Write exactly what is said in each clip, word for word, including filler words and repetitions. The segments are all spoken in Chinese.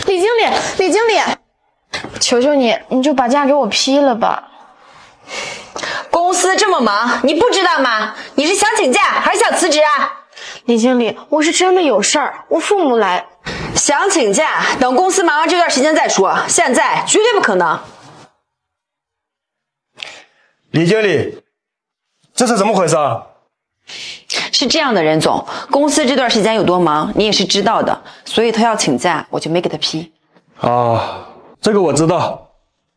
李经理，李经理，求求你，你就把假给我批了吧。 公司这么忙，你不知道吗？你是想请假还是想辞职啊？ 李经理，我是真的有事儿，我父母来。 想请假，等公司忙完这段时间再说，现在绝对不可能。 李经理，这是怎么回事啊？ 是这样的，任总，公司这段时间有多忙，你也是知道的，所以他要请假，我就没给他批。 啊，这个我知道。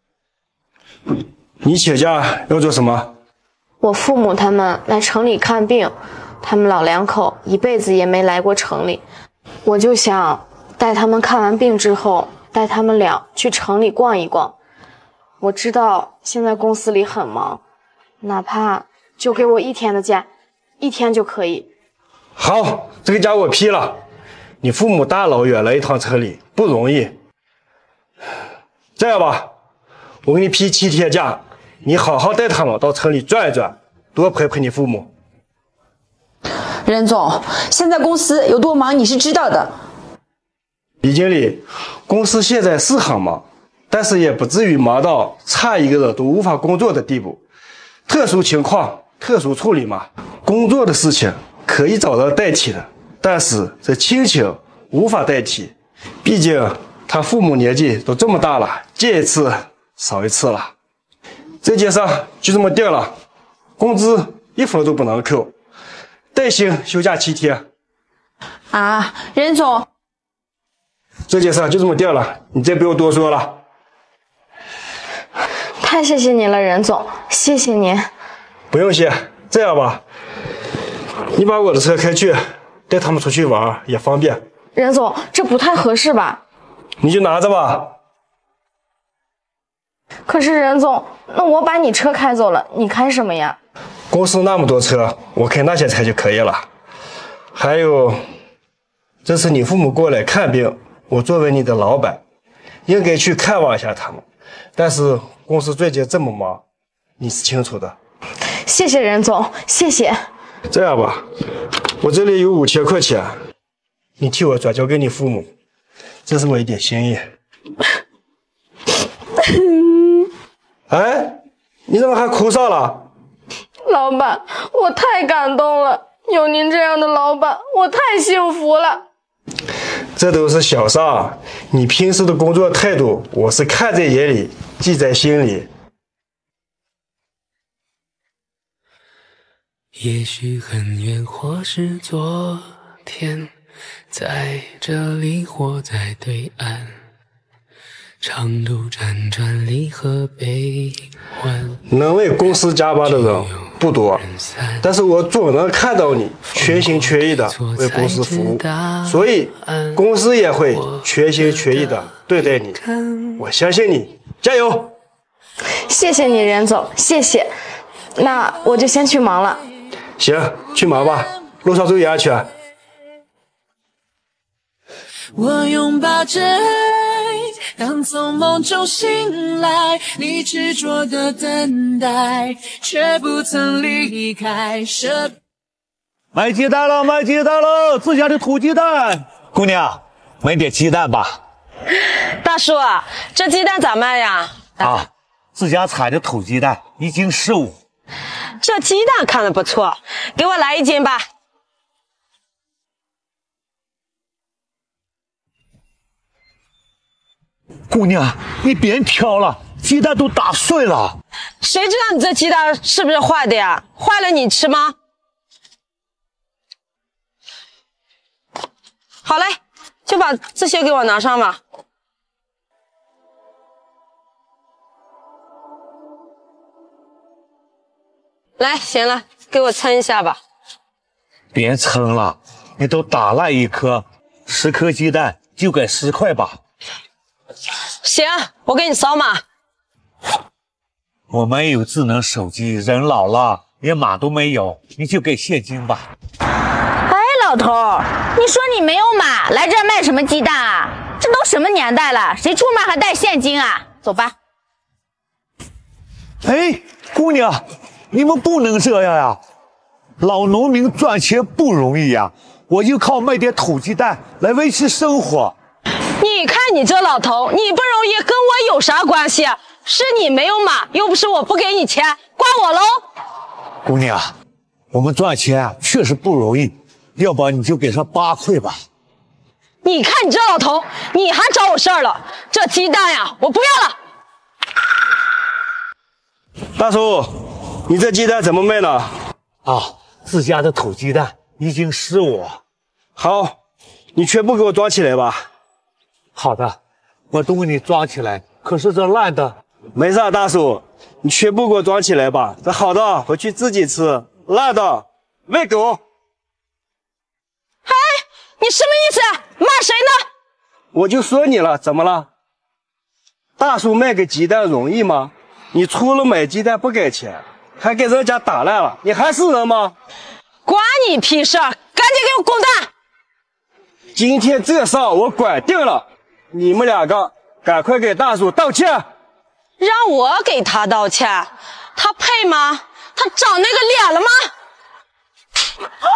你请假要做什么？ 我父母他们来城里看病，他们老两口一辈子也没来过城里，我就想带他们看完病之后，带他们俩去城里逛一逛。我知道现在公司里很忙，哪怕就给我一天的假，一天就可以。 好，这个假我批了。你父母大老远来一趟城里不容易，这样吧，我给你批七天假，你好好带他们到城里转一转，多陪陪你父母。 任总，现在公司有多忙你是知道的。 李经理，公司现在是很忙，但是也不至于忙到差一个人都无法工作的地步。特殊情况特殊处理嘛，工作的事情可以找人代替的，但是这亲情无法代替，毕竟他父母年纪都这么大了，见一次少一次了。这件事就这么定了，工资一分都不能扣，带薪休假七天。 啊，任总， 这件事就这么定了，你再不用多说了。 太谢谢你了，任总，谢谢您。 不用谢，这样吧，你把我的车开去，带他们出去玩也方便。 任总，这不太合适吧？ 你就拿着吧。 可是任总，那我把你车开走了，你开什么呀？ 公司那么多车，我开那些车就可以了。还有，这次你父母过来看病，我作为你的老板，应该去看望一下他们。但是公司最近这么忙，你是清楚的。 谢谢任总，谢谢。 这样吧，我这里有五千块钱，你替我转交给你父母，这是我一点心意。哎，你怎么还哭上了？ 老板，我太感动了，有您这样的老板，我太幸福了。 这都是小事，你平时的工作态度，我是看在眼里，记在心里。 也许很远，或是昨天，在这里或在对岸，长途辗转离合悲欢。 能为公司加班的人不多，但是我总能看到你全心全意的为公司服务，所以公司也会全心全意的对待你。我相信你，加油！ 谢谢你，任总，谢谢。那我就先去忙了。 行，去忙吧，路上注意安全。 我拥抱着爱，当从梦中醒来，你执着的等待，却不曾离开。舍买鸡蛋了，买鸡蛋了，自家的土鸡蛋。姑娘，买点鸡蛋吧。 大叔，这鸡蛋咋卖呀？ 啊，自家采的土鸡蛋，一斤十五。 这鸡蛋看着不错，给我来一斤吧。 姑娘，你别挑了，鸡蛋都打碎了。 谁知道你这鸡蛋是不是坏的呀？坏了你吃吗？好嘞，就把这些给我拿上吧。来，行了，给我称一下吧。 别称了，你都打烂一颗，十颗鸡蛋就给十块吧。 行，我给你扫码。 我没有智能手机，人老了连码都没有，你就给现金吧。 哎，老头，你说你没有码，来这儿卖什么鸡蛋啊？这都什么年代了，谁出门还带现金啊？走吧。 哎，姑娘，你们不能这样呀！老农民赚钱不容易呀，我就靠卖点土鸡蛋来维持生活。 你看你这老头，你不容易跟我有啥关系？是你没有马，又不是我不给你钱，怪我喽？ 姑娘，我们赚钱确实不容易，要不你就给上八块吧。 你看你这老头，你还找我事儿了？这鸡蛋呀，我不要了。 大叔，你这鸡蛋怎么卖呢？ 啊，自家的土鸡蛋已经是我。 好，你全部给我装起来吧。 好的，我都给你装起来。可是这烂的， 没事，大叔，你全部给我装起来吧。这好的回去自己吃，烂的喂狗。 哎，你什么意思？骂谁呢？ 我就说你了，怎么了？大叔卖个鸡蛋容易吗？你除了买鸡蛋不给钱，还给人家打烂了，你还是人吗？ 关你屁事！赶紧给我滚蛋！ 今天这事儿我管定了，你们两个赶快给大叔道歉。 让我给他道歉？他配吗？他长那个脸了吗？啊！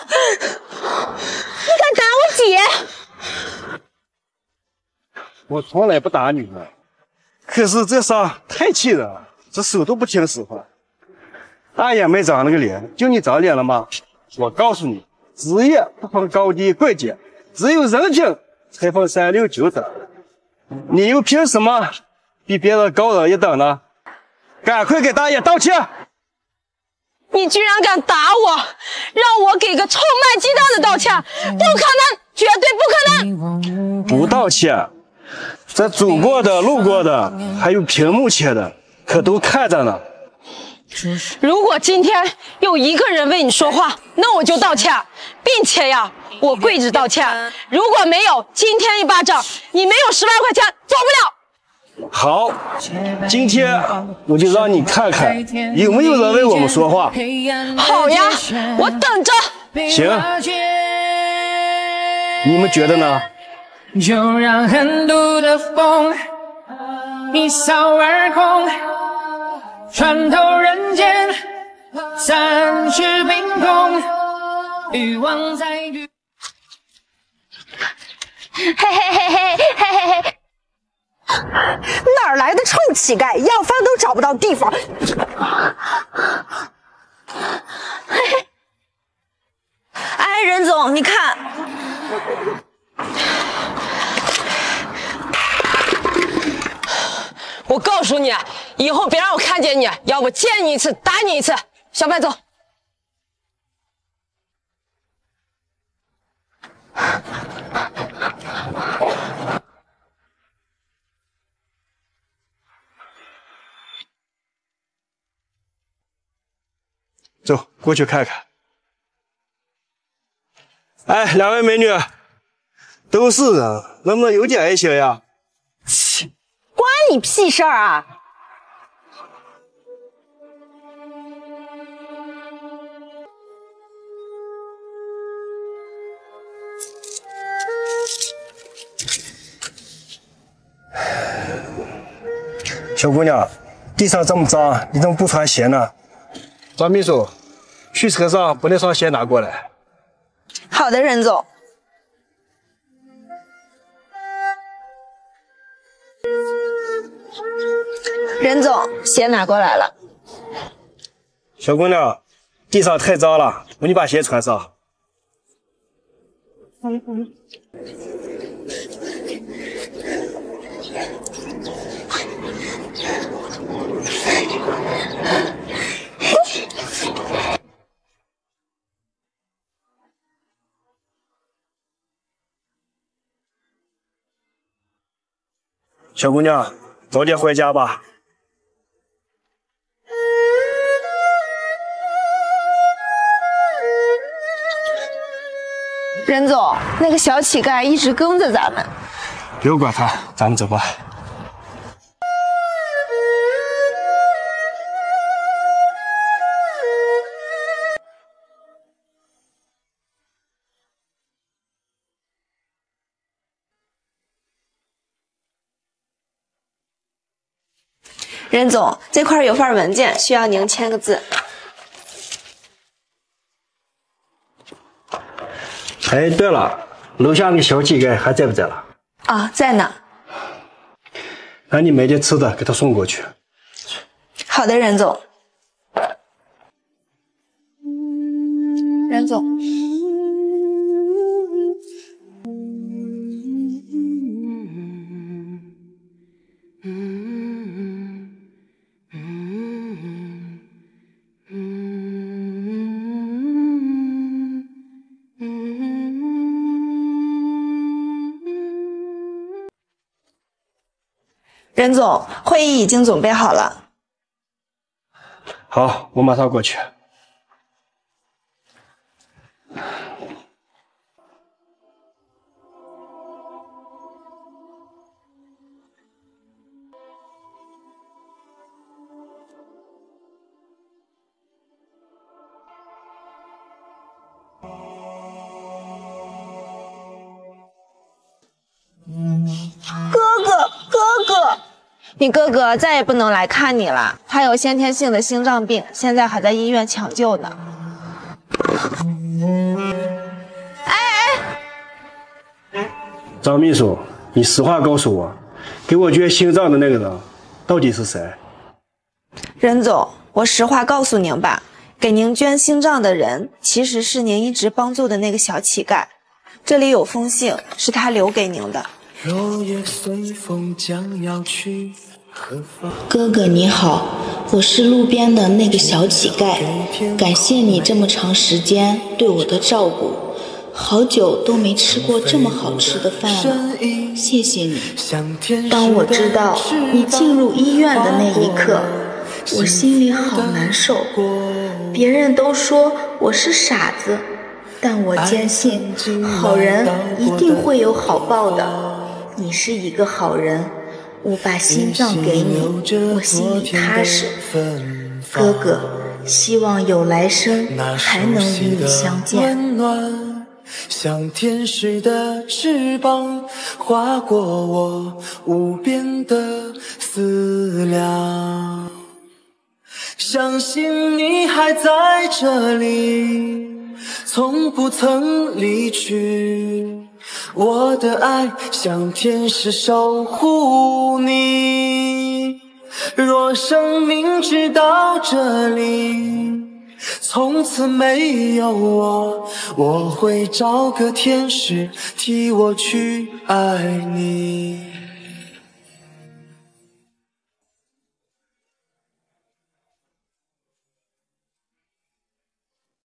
你敢打我姐？ 我从来不打女人，可是这事儿太气人了，这手都不听使唤。大爷没长那个脸，就你长脸了吗？我告诉你，职业不分高低贵贱，只有人品才分三六九等。你又凭什么比别人高人一等呢？赶快给大爷道歉！ 你居然敢打我，让我给个臭卖鸡蛋的道歉？不可能，绝对不可能！ 不道歉，这走过的、路过的，还有屏幕前的，可都看着呢。 如果今天有一个人为你说话，那我就道歉，并且呀，我跪着道歉。如果没有，今天一巴掌，你没有十万块钱走不了。 好，今天我就让你看看有没有人为我们说话。 好呀，我等着。 行，你们觉得呢？ 就让恨毒的风一扫而空，穿透人间，三尺冰空，欲望在于。 嘿嘿嘿嘿嘿嘿嘿。哪儿来的臭乞丐，要饭都找不到地方。 哎，任总，你看， 我告诉你，以后别让我看见你，要不见你一次打你一次。小白走。 走，过去看看。哎，两位美女，都是人，能不能有点爱心呀？ 关你屁事儿啊！ 小姑娘，地上这么脏，你怎么不穿鞋呢？张秘书，去车上把那双鞋拿过来。 好的，任总。任总，鞋拿过来了。 小姑娘，地上太脏了，我你把鞋穿上。嗯嗯。小姑娘，早点回家吧。 任总，那个小乞丐一直跟着咱们。 不用管他，咱们走吧。 任总，这块有份文件，需要您签个字。 哎，对了，楼下那个小乞丐还在不在了？ 啊，在呢。 那你买点吃的给他送过去。 好的，任总。任总。任总，会议已经准备好了。 好，我马上过去。 哥哥，哥哥，你哥哥再也不能来看你了，他有先天性的心脏病，现在还在医院抢救呢。哎哎！张秘书，你实话告诉我，给我捐心脏的那个人到底是谁？ 任总，我实话告诉您吧，给您捐心脏的人其实是您一直帮助的那个小乞丐。这里有封信，是他留给您的。 落叶随风将要去何方？ 哥哥你好，我是路边的那个小乞丐，感谢你这么长时间对我的照顾，好久都没吃过这么好吃的饭了，谢谢你。当我知道你进入医院的那一刻，我心里好难受，别人都说我是傻子，但我坚信好人一定会有好报的。你是一个好人，我把心脏给你，我心里踏实。哥哥，希望有来生还能与你相见。 像天使的翅膀划过我无边的思量，相信你还在这里，从不曾离去，我的爱像天使守护你。若生命直到这里，从此没有我，我会找个天使替我去爱你。